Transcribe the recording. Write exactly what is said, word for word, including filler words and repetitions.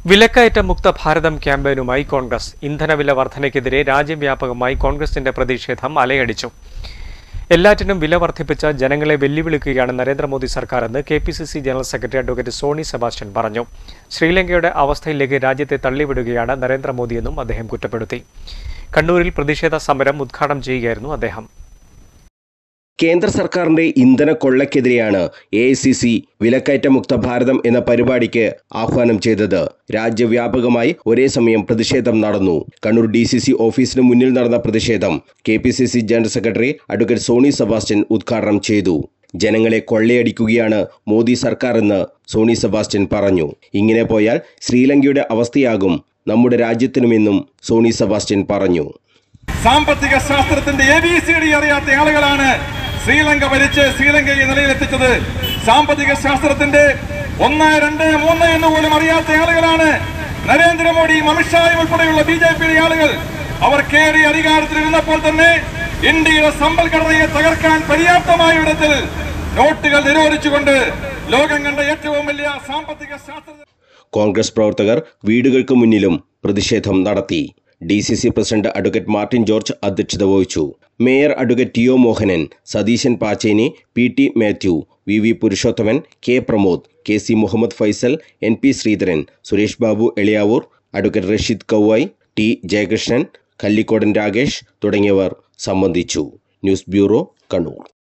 വിലക്കയറ്റ മുക്ത ഭാരതം ക്യാമ്പയിനുമായി കോൺഗ്രസ്. ഇന്ധനവില വർധനയ്ക്കെതിരെ രാജ്യവ്യാപകമായി കോൺഗ്രസിന്റെ പ്രതിഷേധം അലയടിച്ചു. എല്ലാറ്റിനും വില വർദ്ധിപ്പിച്ച ജനങ്ങളെ വെല്ലുവിളിക്കുകയാണ് നരേന്ദ്രമോദി സർക്കാരെന്ന് K P C C general secretary advocate Soni Sebastian പറഞ്ഞു. ശ്രീലങ്കയുടെ അവസ്ഥയിലേക്ക് രാജ്യത്തെ തള്ളിവിടുകയാണ് നരേന്ദ്രമോദിയെന്നും അദ്ദേഹം കുറ്റപ്പെടുത്തി. കണ്ണൂരിൽ പ്രതിഷേധ സമരം ഉദ്ഘാടനം ചെയ്യുകയായിരുന്നു അദ്ദേഹം. കേന്ദ്ര സർക്കാരിന്റെ ഇന്ധന കൊള്ളയ്ക്കെതിരെയാണ് എ ഐ സി സി വിലക്കയറ്റ മുക്ത ഭാരതം എന്ന പരിപാടിക്ക് ആഹ്വാനം ചെയ്തത്. രാജ്യവ്യാപകമായി ഒരേ സമയം പ്രതിഷേധം നടന്നു. കണ്ണൂർ ഡി സി സി ഓഫീസിന് മുന്നിൽ നടന്ന പ്രതിഷേധം K P C C general secretary advocate Soni Sebastian ഉദ്ഘാടനം ചെയ്തു. ജനങ്ങളെ കൊള്ളയടിക്കുകയാണ് മോദി സർക്കാർ എന്ന് സോണി സെബാസ്റ്റ്യൻ പറഞ്ഞു. ഇങ്ങനെ പോയാൽ ശ്രീലങ്കയുടെ അവസ്ഥയാകും നമ്മുടെ രാജ്യത്തിനുമെന്നും സോണി സെബാസ്റ്റ്യൻ പറഞ്ഞു. സാമ്പത്തിക ശാസ്ത്രത്തിന്റെ എ ബി സി ഡി അറിയാത്ത ആളുകളാണ് ശ്രീലങ്ക ഭരിച്ച് ശ്രീലങ്കയെ നിലയിലെത്തിച്ചത്. സാമ്പത്തിക ശാസ്ത്രത്തിന്റെ ഒന്ന് രണ്ട് മൂന്ന് എന്ന് പോലും അറിയാത്ത ആളുകളാണ് നരേന്ദ്രമോദിയും അമിത്ഷായും ഉൾപ്പെടെയുള്ള ബി ജെ പിയുടെ ആളുകൾ. അവർ കേറി അധികാരത്തിലിരുന്നപ്പോൾ തന്നെ ഇന്ത്യയുടെ സമ്പദ്ഘടനയെ തകർക്കാൻ പര്യാപ്തമായ വിധത്തിൽ നോട്ടുകൾ നിരോധിച്ചുകൊണ്ട് ലോകം കണ്ട ഏറ്റവും വലിയ സാമ്പത്തിക ശാസ്ത്ര കോൺഗ്രസ് പ്രവർത്തകർ വീടുകൾക്ക് മുന്നിലും പ്രതിഷേധം നടത്തി. D C C president advocate Martin George അധ്യക്ഷത വഹിച്ചു. Mayor advocate T O Mohanan, Satheesan Pacheni, P T Mathew, V V Purushothaman, K Pramod, K C Muhammad Faisal, N P Sreedharan, Suresh Babu Eliyavoor, advocate Rasheed Kouvai, T Jayakrishnan, Kallikodan Rakesh തുടങ്ങിയവർ സംബന്ധിച്ചു. News bureau, Kannur.